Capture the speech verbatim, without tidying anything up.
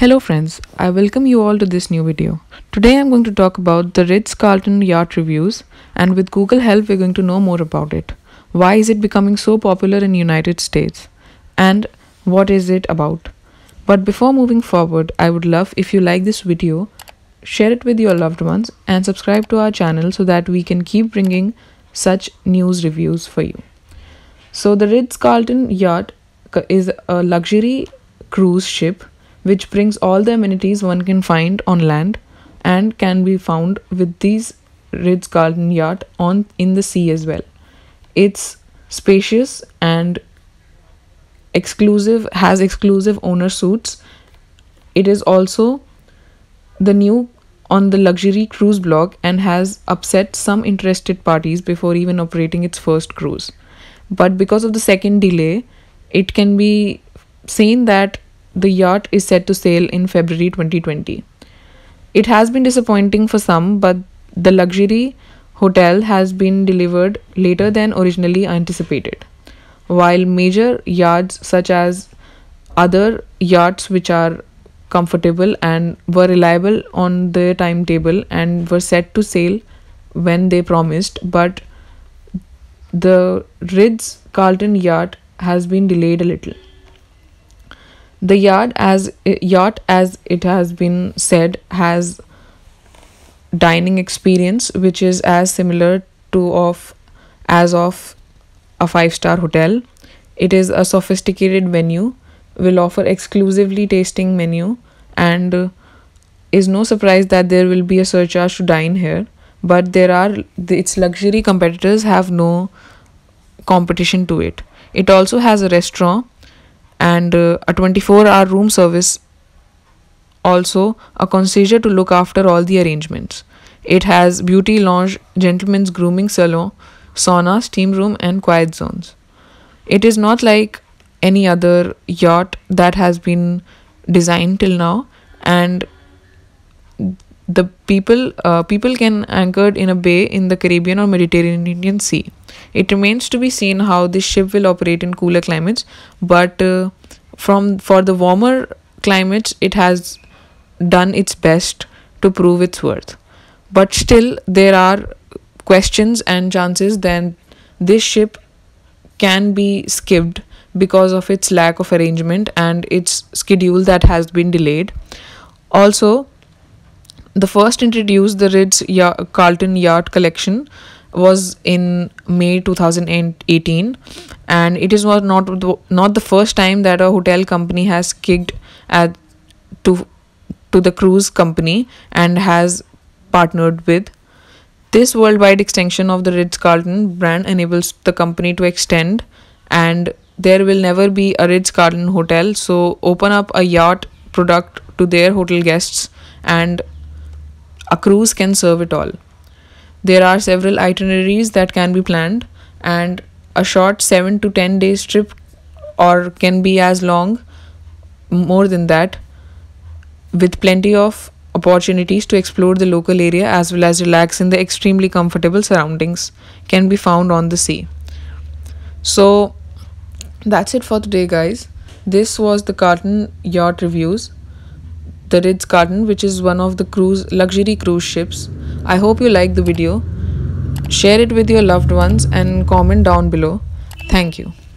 Hello friends, I welcome you all to this new video. Today I'm going to talk about the Ritz-Carlton yacht reviews, and with Google help we're going to know more about it. Why is it becoming so popular in United States? And what is it about? But before moving forward, I would love if you like this video, share it with your loved ones and subscribe to our channel so that we can keep bringing such news reviews for you. So the Ritz-Carlton yacht is a luxury cruise ship which brings all the amenities one can find on land and can be found with these Ritz-Carlton yacht on in the sea as well. It's spacious and exclusive, has exclusive owner suites. It is also the new on the luxury cruise block and has upset some interested parties before even operating its first cruise. But because of the second delay, it can be seen that the yacht is set to sail in February twenty twenty. It has been disappointing for some, but the luxury hotel has been delivered later than originally anticipated. While major yachts such as other yachts which are comfortable and were reliable on their timetable and were set to sail when they promised, but the Ritz-Carlton yacht has been delayed a little. The yacht as yacht as it has been said has dining experience which is as similar to of as of a five-star hotel. It is a sophisticated venue, will offer exclusively tasting menu, and uh, is no surprise that there will be a surcharge to dine here, but there are its luxury competitors have no competition to it. It also has a restaurant and uh, a twenty-four hour room service, also a concierge to look after all the arrangements. It has beauty lounge, gentlemen's grooming salon, sauna, steam room and quiet zones. It is not like any other yacht that has been designed till now, and the people uh, people can anchored in a bay in the Caribbean or Mediterranean Sea. It remains to be seen how this ship will operate in cooler climates, but uh, from for the warmer climates it has done its best to prove its worth. But still there are questions and chances that this ship can be skipped because of its lack of arrangement and its schedule that has been delayed. Also, the first introduced the Ritz-Carlton yacht collection was in May two thousand eighteen, and it is not not the, not the first time that a hotel company has kicked at to to the cruise company and has partnered with. This worldwide extension of the Ritz-Carlton brand enables the company to extend, and there will never be a Ritz-Carlton hotel, so open up a yacht product to their hotel guests and a cruise can serve it all. There are several itineraries that can be planned, and a short seven to ten days trip or can be as long more than that, with plenty of opportunities to explore the local area as well as relax in the extremely comfortable surroundings can be found on the sea. So that's it for today, guys. This was the Carlton yacht reviews, the Ritz-Carlton, which is one of the cruise luxury cruise ships. I hope you liked the video. Share it with your loved ones and comment down below. Thank you.